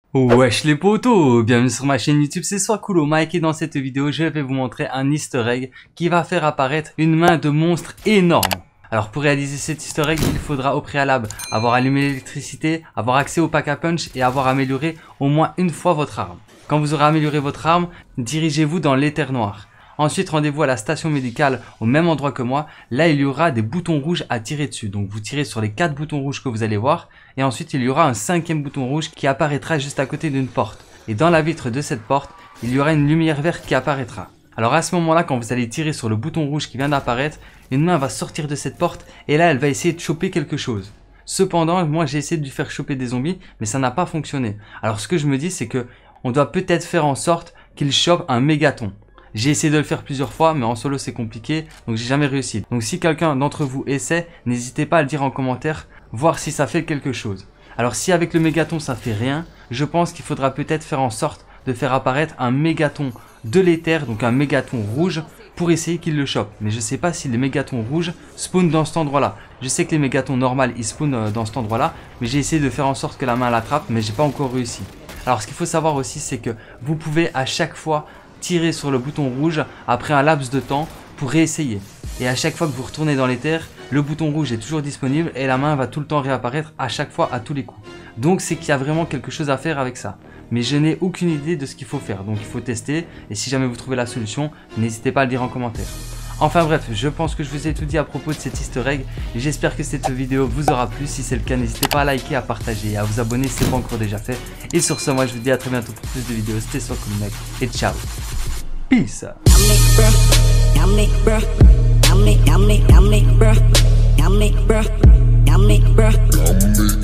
Wesh les potos, bienvenue sur ma chaîne YouTube, c'est Swakulo Mike et dans cette vidéo je vais vous montrer un easter egg qui va faire apparaître une main de monstre énorme. Alors pour réaliser cet easter egg, il faudra au préalable avoir allumé l'électricité, avoir accès au pack à punch et avoir amélioré au moins une fois votre arme. Quand vous aurez amélioré votre arme, dirigez-vous dans l'éther noir. Ensuite, rendez-vous à la station médicale au même endroit que moi. Là, il y aura des boutons rouges à tirer dessus. Donc, vous tirez sur les 4 boutons rouges que vous allez voir. Et ensuite, il y aura un 5e bouton rouge qui apparaîtra juste à côté d'une porte. Et dans la vitre de cette porte, il y aura une lumière verte qui apparaîtra. Alors à ce moment-là, quand vous allez tirer sur le bouton rouge qui vient d'apparaître, une main va sortir de cette porte et là, elle va essayer de choper quelque chose. Cependant, moi, j'ai essayé de lui faire choper des zombies, mais ça n'a pas fonctionné. Alors, ce que je me dis, c'est que on doit peut-être faire en sorte qu'il chope un mégaton. J'ai essayé de le faire plusieurs fois, mais en solo c'est compliqué, donc j'ai jamais réussi. Donc si quelqu'un d'entre vous essaie, n'hésitez pas à le dire en commentaire, voir si ça fait quelque chose. Alors si avec le mégaton ça fait rien, je pense qu'il faudra peut-être faire en sorte de faire apparaître un mégaton de l'éther, donc un mégaton rouge, pour essayer qu'il le chope. Mais je sais pas si les mégatons rouges spawnent dans cet endroit-là. Je sais que les mégatons normaux ils spawnent dans cet endroit-là, mais j'ai essayé de faire en sorte que la main l'attrape, mais j'ai pas encore réussi. Alors ce qu'il faut savoir aussi, c'est que vous pouvez à chaque fois tirer sur le bouton rouge après un laps de temps pour réessayer. Et à chaque fois que vous retournez dans l'éther, le bouton rouge est toujours disponible et la main va tout le temps réapparaître à chaque fois à tous les coups. Donc c'est qu'il y a vraiment quelque chose à faire avec ça. Mais je n'ai aucune idée de ce qu'il faut faire. Donc il faut tester et si jamais vous trouvez la solution, n'hésitez pas à le dire en commentaire. Enfin bref, je pense que je vous ai tout dit à propos de cet easter egg et j'espère que cette vidéo vous aura plu. Si c'est le cas, n'hésitez pas à liker, à partager et à vous abonner si ce n'est pas encore déjà fait. Et sur ce, moi je vous dis à très bientôt pour plus de vidéos. C'était Swakulo Mike et ciao. Peace. Yummy, bruh.